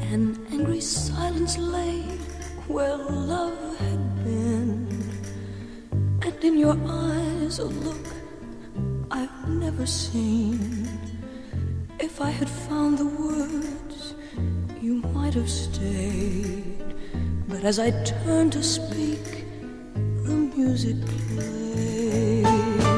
An angry silence lay where love had been, and in your eyes a look I've never seen. If I had found the words, you might have stayed. But as I turned to speak, the music played.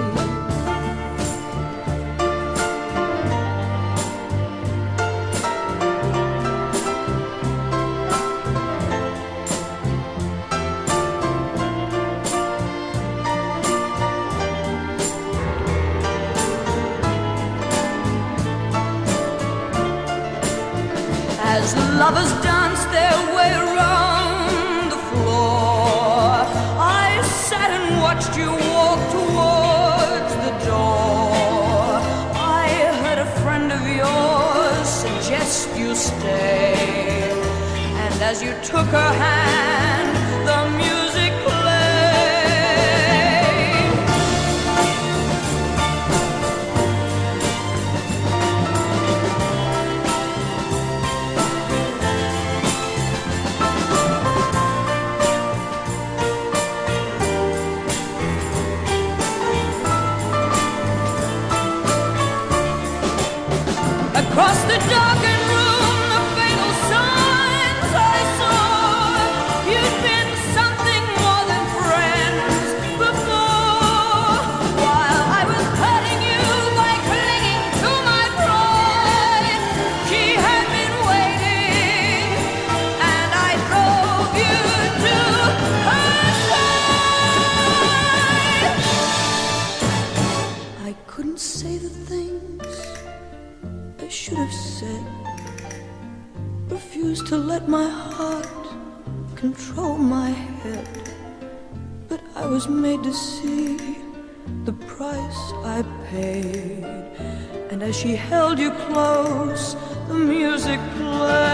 As lovers dance their way around the floor, I sat and watched you walk towards the door. I heard a friend of yours suggest you stay, and as you took her hand, the music played. Across the darkened room, the fatal signs I saw. You'd been something more than friends before. While I was hurting you by clinging to my pride, she had been waiting, and I drove you to her side. I couldn't say the things I should have said, refused to let my heart control my head. But I was made to see the price I paid, and as she held you close, the music played.